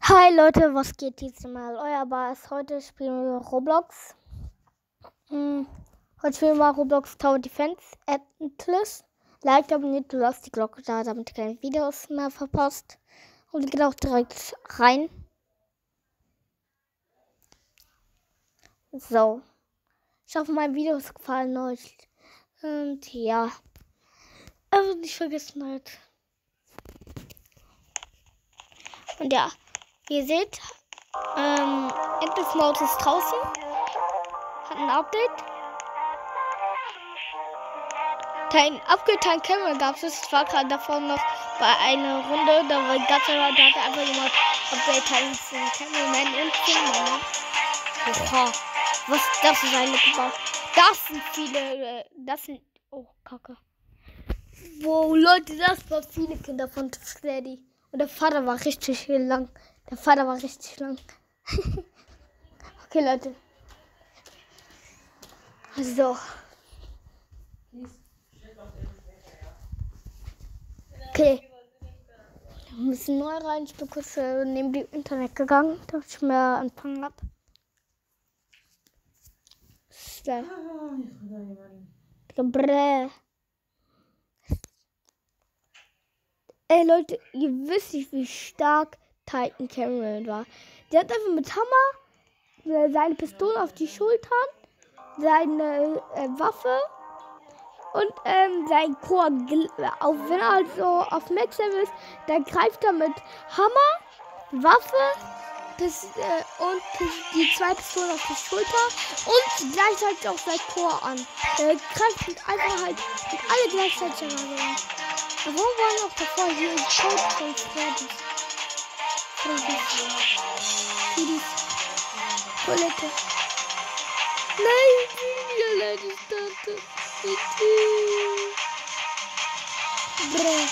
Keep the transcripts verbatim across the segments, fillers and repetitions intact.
Hi Leute, was geht diesmal mal? Euer Bas. Heute spielen wir Roblox. Hm. Heute spielen wir Roblox Tower Defense Atlas. Like, abonniert, du lasst die Glocke da, damit ihr keine Videos mehr verpasst. Und geht auch direkt rein. So. Ich hoffe, mein Videos gefallen euch. Und ja. Also nicht vergessen halt. Und ja. Wie ihr seht, ähm, Endless Mode ist draußen. Hat ein Update. Kein abgetan Camera gab es. Ich war gerade davor noch bei einer Runde. Da war ganz da hat einfach jemand Update Time Cameraman und Filmmann. Oha. Was das ist eine gebaut. Das sind viele. Äh, das sind. Oh, Kacke. Wow, Leute, das waren viele Kinder von Freddy. Und der Vater war richtig lang. Der Vater war richtig lang. Okay, Leute. So. Okay. Wir müssen neu rein. Ich bin kurz äh, neben dem Internet gegangen, damit ich mehr anfangen habe. Brrr. Ey Leute, ihr wisst nicht, wie stark Titan Cameron war. Der hat einfach mit Hammer seine Pistole auf die Schultern, seine äh, Waffe und ähm, sein Chor, auch wenn er halt so auf Max Level ist, dann greift er mit Hammer, Waffe Pist äh, und die zwei Pistolen auf die Schulter und gleichzeitig auch sein Chor an. Er greift mit einfach halt mit alle gleichzeitig an. Warum waren auch davor hier im Code von Freddy? Freddy. Toilette. Nein, die Toilette startet. Brrr.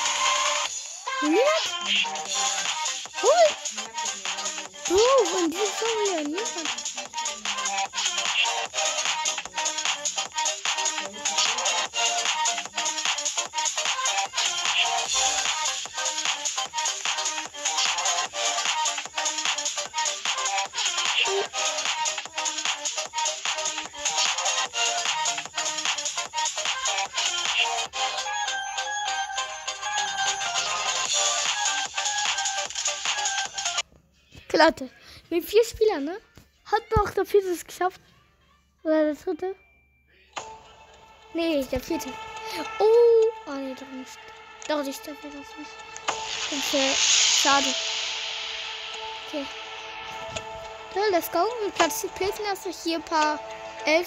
Niemand? Hol! Oh, von diesem Song ja niemand. Leute, mit vier Spielern, ne? Hat doch der vierte es geschafft. Oder der dritte? Nee, der vierte. Oh, oh nee, doch nicht. Doch nicht, der vierte das nicht. Okay, schade. Okay. So, let's go. Wir platzieren erst noch hier ein paar elf.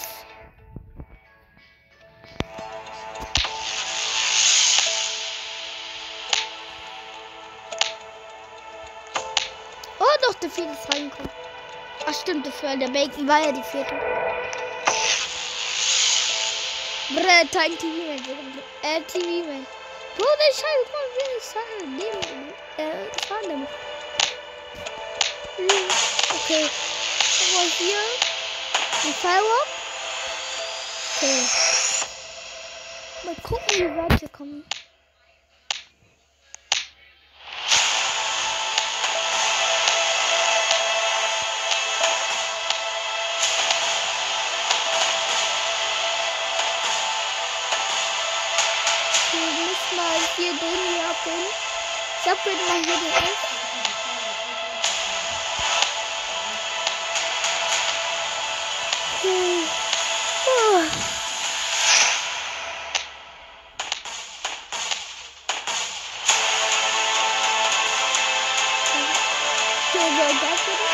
Doch, der vierte ist reingekommen. Ach stimmt, das war der Bacon, war ja die vierte. Brrr, Time T V, äh, T V, man. Bro, der Scheiße, guck mal, wie ich sage, neben, äh, fahren damit. Okay. Guck mal hier. Ein Firewalk. Okay. Mal gucken, wie weit wir kommen. Mal hier drin hier abbilden. Ich abbilde mal hier den F. Okay. Oh. Okay, so, das wieder.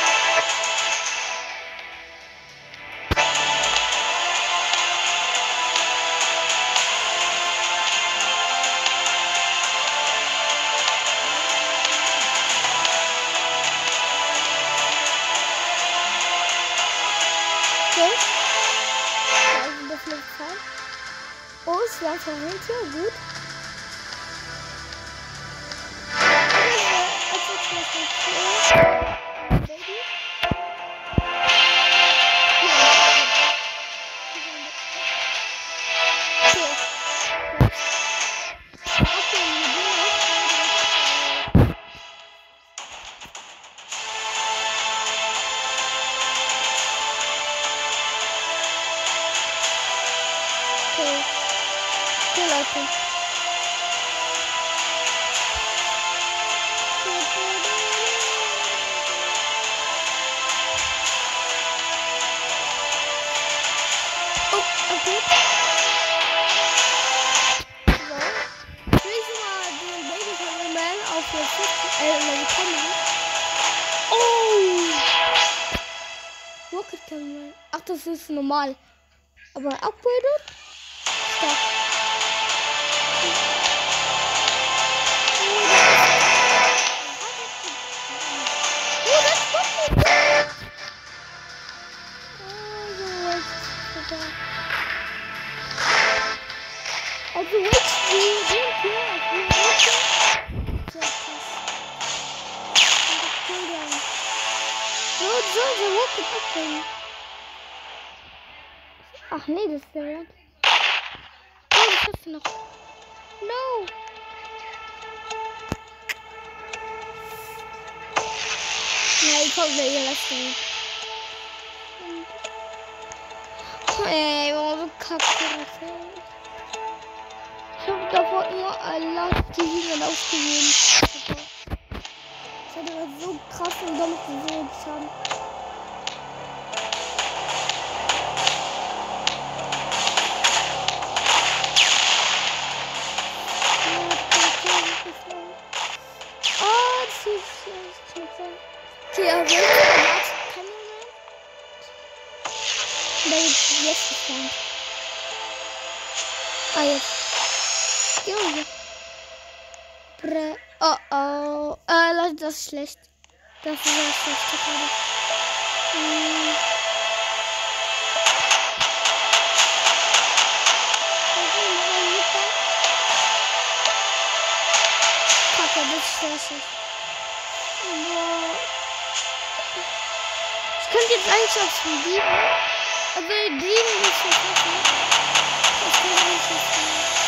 Oh, es war verhindert, ja, gut. Auto. Oh, okay. So. Ich will schon mal den Baby Cameraman auf der vierzig, äh, Level Camera. Oh! Rocket Cameraman. Ach, das ist normal. Aber upgraded? Stopp. Also jetzt die sind hier auf die Route. Sehr krass. So, so, so Rocket upgraden. Ach nee, das ist der Wert. Oh, das hast du noch. No! Ja, ich hoffe, ihr lasst ihn. Ey, warum so kacke das ist. Ich hab davor nur Allah die Hügel ausgegeben. Ich hatte das so krass und damit gesehen haben. Okay, aber jetzt kann man. Da ist jetzt gestanden. Ah, jetzt. Geh mal hier. Bre. Oh oh. Äh, Leute, das ist schlecht. Das ist sehr schlecht gerade. Hm. Kacke, das ist sehr schlecht. Ich könnte jetzt eigentlich aufs Lieben. Also Lieben ist nicht so. Das kann ich nicht so.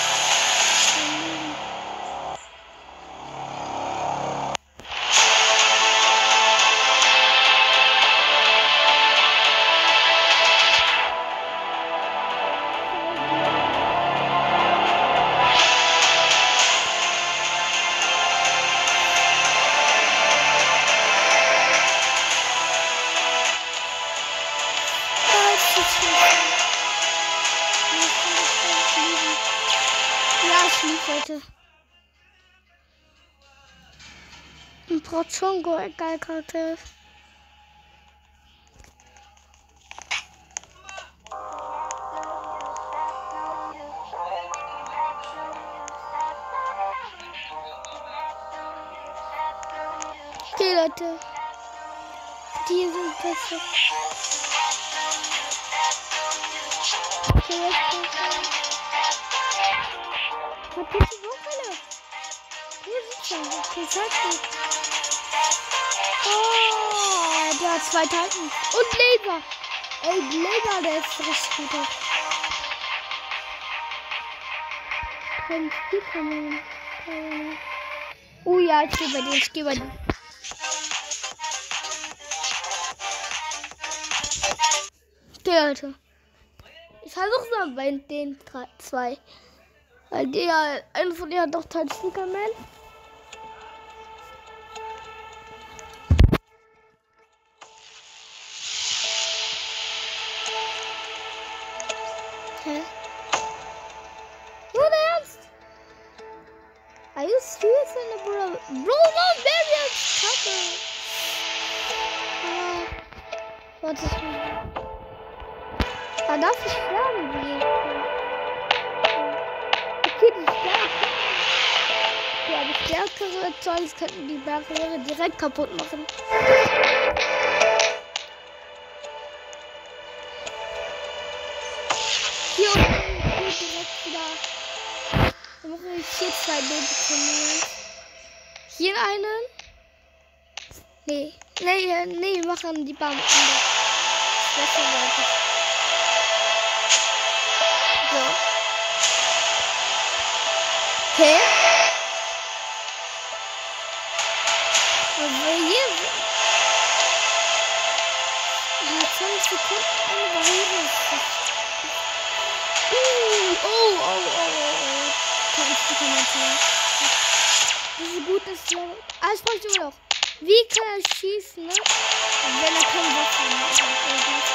Leute. Ein Prochongo, egal, Karte. Okay, Leute. Die sind besser. Okay, was gibt's noch alle? Hier sind schon. Okay, zeig mir. Oh, der hat zwei Titans. Und Laser. Ey, Laser, der ist richtig gut. Kein Spielkamera. Oh ja, ich geh bei dir, ich geh bei dir. Okay, Leute. Ich versuch's mal bei den drei, zwei. Weil der, einer von denen hat doch Teil Superman. Hä? Nur ernst? Are you serious in the bro? Bro, no, Barrier! Kacke! Ah, warte mal. Da darf ich sterben gehen. Okay, die Stärke. Ja, die stärkere Zeugs könnten die Barriere direkt kaputt machen. Hier unten geht direkt wieder. Dann machen wir hier zwei Babykamellen. Hier einen. Nee. Nee, nee, wir machen die Band. Das ist weiter. So. Okay. Also hier ja, zwanzig Sekunden eine Barriere. Uh, oh, oh, oh, oh. kann man sagen. Das ist gut, das ist ah, ich brauche immer noch. Wie kann er schießen, ne? Wenn er keine Waffe hat.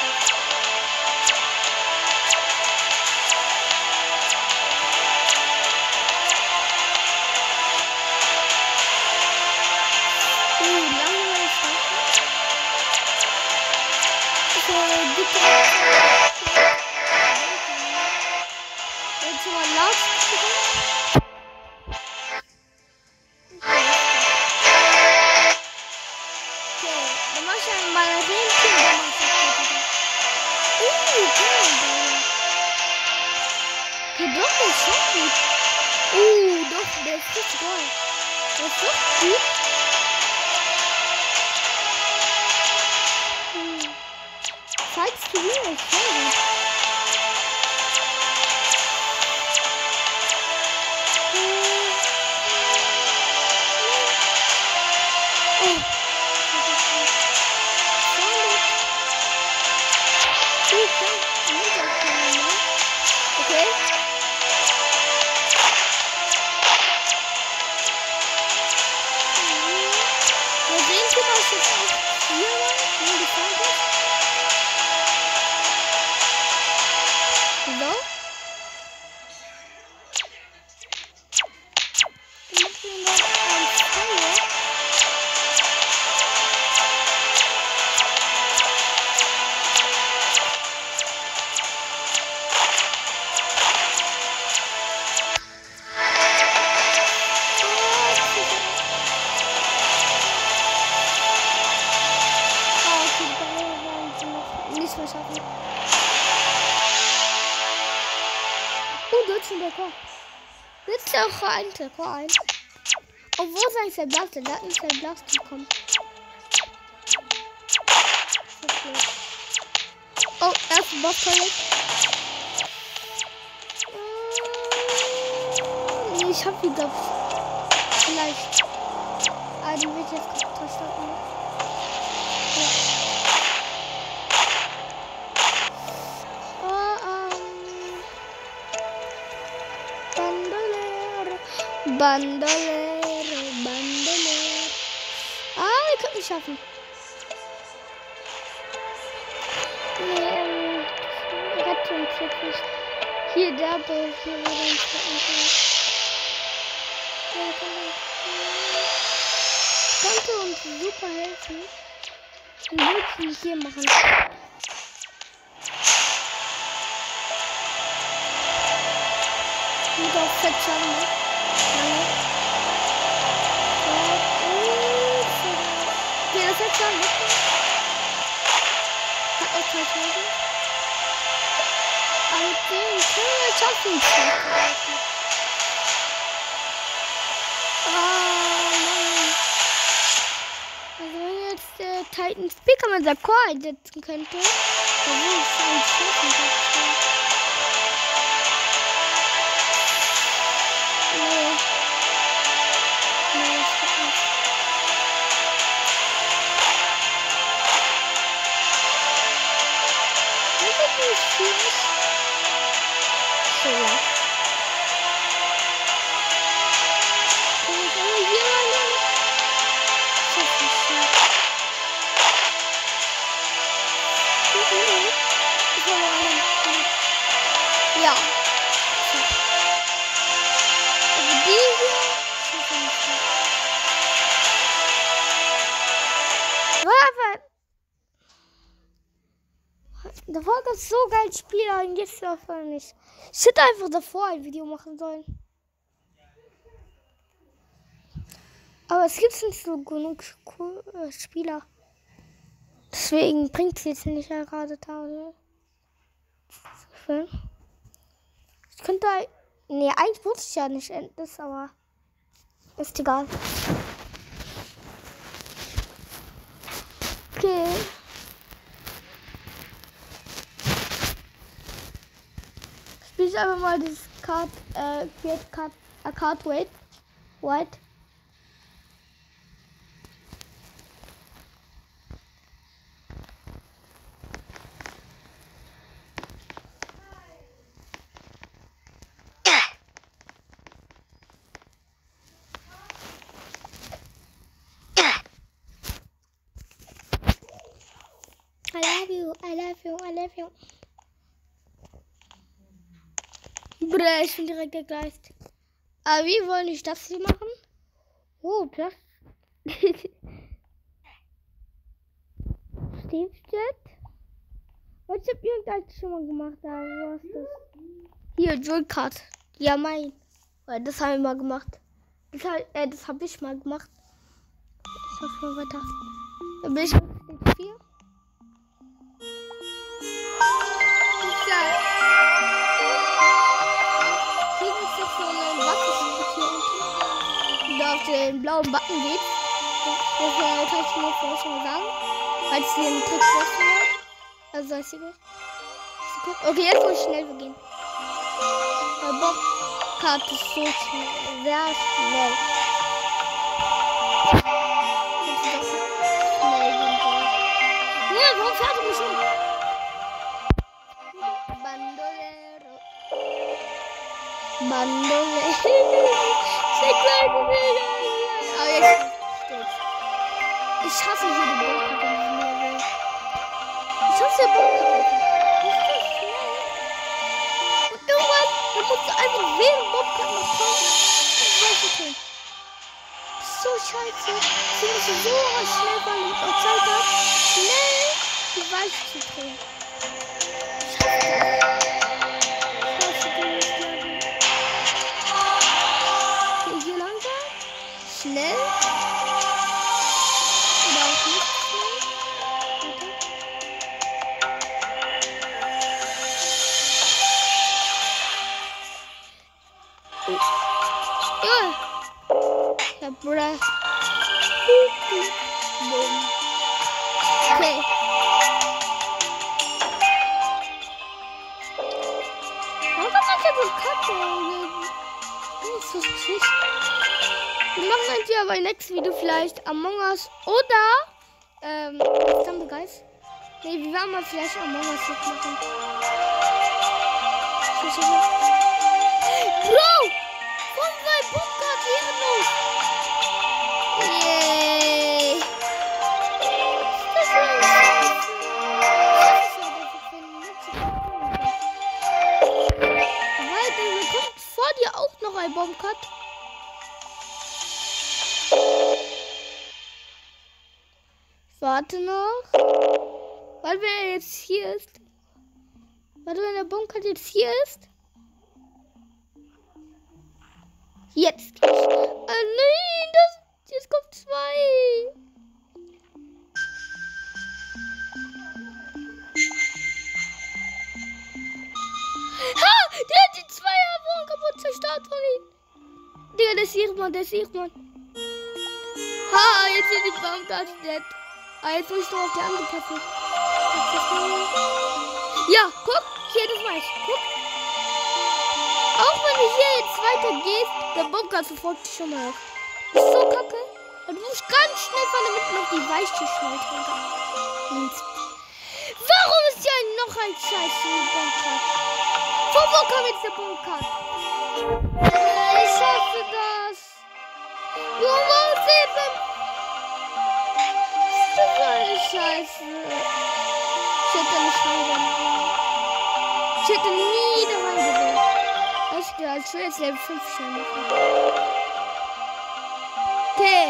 Zeigst du mir das? Jetzt auch ein Trikot ein. Obwohl es eigentlich der Blaste, da hat nicht der Blaste bekommen. Oh, erste Boss-Palette. Äh, ich hab wieder. Vielleicht. Ah, die wird jetzt kaputt starten. Ja. Bandolero, Bandolero. Ah, ich kann nicht schaffen. Nee, ähm, Rettung wirklich. Hier, der Bild, hier war ein könnte uns super helfen. Und wirklich hier machen. Und auch fett schauen, ne? Okay, das hat schon wirklich. Hat auch zwei Tage. Aber mit dem können wir schaffen. Ah, Mann. Also wenn jetzt der Titan Speaker mit der Core einsetzen könnte, dann würde ich es eigentlich schaffen. Nee. Nee, ich kann nicht. So. Ja. Also die hier. Was? Davor gab es so geil Spieler und jetzt davon nicht. Ich hätte einfach davor ein Video machen sollen. Aber es gibt nicht so genug Spieler. Deswegen bringt es jetzt nicht ja gerade da. Ich könnte. Nee, eigentlich wusste ich ja nicht endlich, aber ist egal. Okay. Spiel ich einfach mal das Card, äh, Create Card, a Card Wait. White. I love you, I love you, I love you. Bruder, ich bin direkt gegleist. Aber wie wollen ich das hier machen? Oh, das. Stiftset. Was hab ich eigentlich schon mal gemacht? Aber was ist das? Hier, Joy-Card. Ja, mein. Das haben wir mal gemacht. Das, äh, das habe ich mal gemacht. Ich mach mal weiter. Dann bin ich auf Stage vier. Hier ist jetzt so ein Wassersprit hier unten. Da auf den blauen Button geht. Das äh, kann ich mir vorher schon mal sagen. Falls ihr den Trick wissen wollt. Also ist egal. Okay, jetzt muss ich schnell gehen. Weil Bobcat ist so schnell. Sehr schnell. Ja, warum fährt du mich schon? Bandolero. Bandolero. Sehr klein. Oh, jetzt steht's. Ich hasse hier die Bobcat in diesem Level. Ich hasse die Bobcat. Ist das schnell? Und irgendwann, dann musst du einfach während Bobcat noch kommen. Ich weiß nicht. So scheiße. Sie müssen so schnell, weil ich auch Zeit habe, schnell die Weiche zu drehen. Scheiße. Scheiße, du musst langsam. Okay, hier langsam. Schnell. Oder auch nicht schnell. Warte. Ja. Ja, Bruder. Okay. Warum kann man hier so Kacke? Das ist so schlecht. Wir machen dann hier aber im nächsten Video vielleicht Among Us oder ähm, Stumble Guys. Ne, wir werden mal vielleicht Among Us noch machen. Bro! Von meinem Bobcat ehrenlos! Yay! Das ist weil da kommt vor dir auch noch ein Bobcat. Warte noch. Warte, wenn er jetzt hier ist. Warte, wenn der Bobcat jetzt hier ist. Jetzt. Äh, nein, das, jetzt kommt zwei. Ha! Der hat die Zweierwohnung kaputt zerstört von ihm. Digga, der ist Irrmann, der ist Irrmann. Ha, jetzt sind die Bobcat dead. Ah, jetzt muss ich doch auf die andere passen. Ja, guck. Hier, das weiß ich. Guck. Auch wenn du hier jetzt weitergehst, der Bobcat sofort schon mal auf. Das ist so kacke. Und du musst ganz schnell von der Mitte noch die Weiche schnell drunter. Warum ist hier noch ein scheiß Bobcat? Von wo kam jetzt der Bobcat? Ich hasse das. Junge, was ist denn? Das ist eine Scheiße. Ich hätte nicht reingehen. Ich hätte nie da reingehen. Ich will als jetzt Level fünf schnell machen. Okay.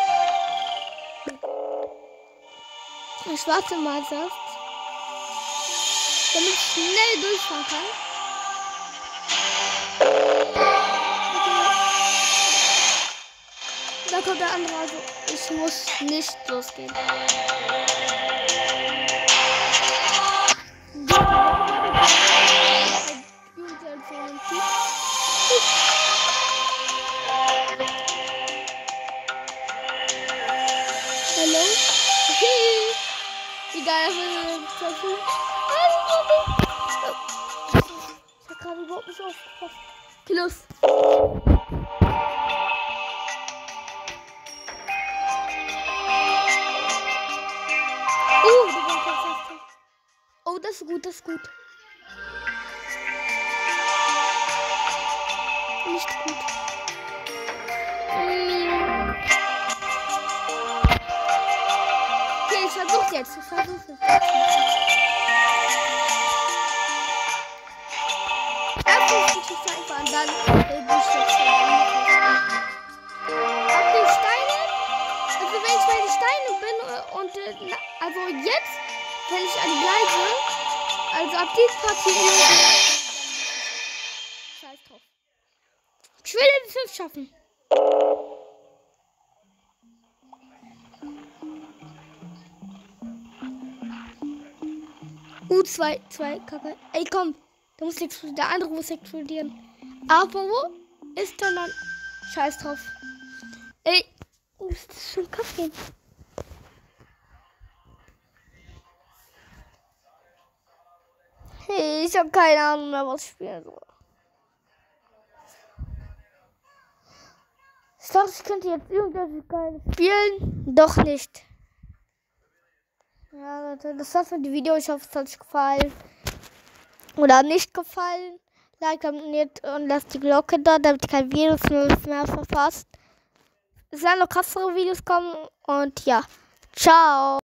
Ich warte mal erst. Damit ich schnell durchfahren kann. Okay. Da kommt der andere. Also ich muss nicht losgehen. Hallo? Okay. Egal, was wir tun. Ich hab gerade überhaupt nicht aufgepasst. Okay, los. Oh, die waren fast. Oh, das ist gut, das ist gut. Nicht gut. Okay, ich versuche jetzt. Ich versuche es. Erst muss ich einfach und dann äh, die Schütze. Ab die Steine. Also wenn ich bei den Steinen bin äh, und äh, na, also jetzt, wenn ich an bleibe, also ab diesem Part hier. Scheiß drauf. Ich will den fünf schaffen. U zwei, zwei, Kacke. Ey, komm. Der muss explodieren. Der andere muss explodieren. Aber wo ist denn dann? Scheiß drauf. Ey. Wo ist das für ein Kaffee? Hey, ich hab keine Ahnung mehr, was ich spielen soll. Ich dachte, ich könnte jetzt irgendwas Geiles spielen. Doch nicht. Ja, Leute, das war's mit dem Video. Ich hoffe, es hat euch gefallen. Oder nicht gefallen. Like, abonniert und lasst die Glocke da, damit ihr kein Videos mehr verpasst. Es werden noch krassere Videos kommen. Und ja, ciao.